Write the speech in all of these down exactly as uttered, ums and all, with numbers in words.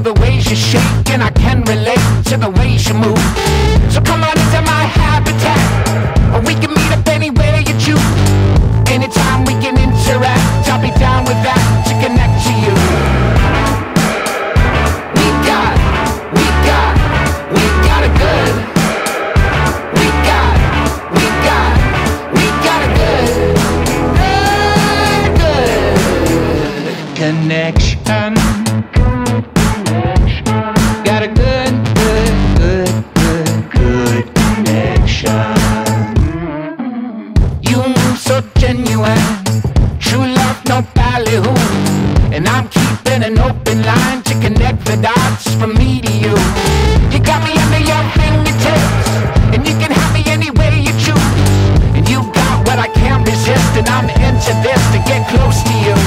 the ways you shake, and I can relate to the ways you move. So come on into my habitat, or we can meet up anywhere you choose. Anytime we can interact, I'll be down with that to connect to you. We got, we got, we got it good. We got, we got, we got it good. Good, good connection. Got a good, good, good, good, good connection. You move so genuine, true love, no ballyhoo. And I'm keeping an open line to connect the dots from me to you. You got me under your fingertips, and you can have me any way you choose. And you got what I can't resist, and I'm into this to get close to you.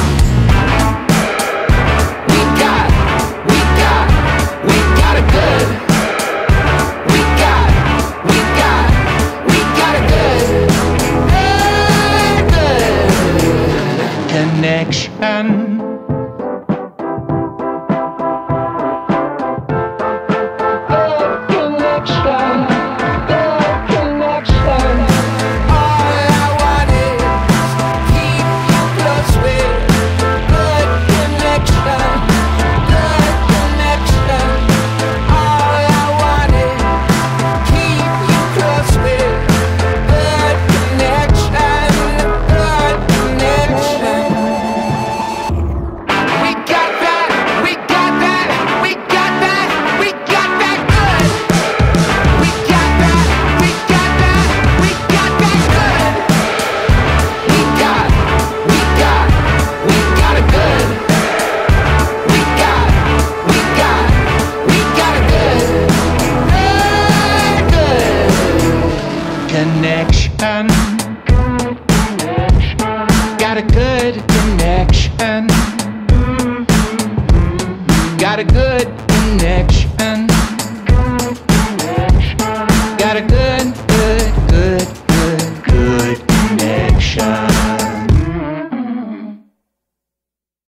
We got, we got, we got it good. We got, we got, we got it good. Good, good connection. Connection. Got a good connection.